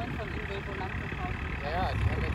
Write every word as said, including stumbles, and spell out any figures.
Freund von ihm will wohl Land verkaufen. Ja, ja, die haben jetzt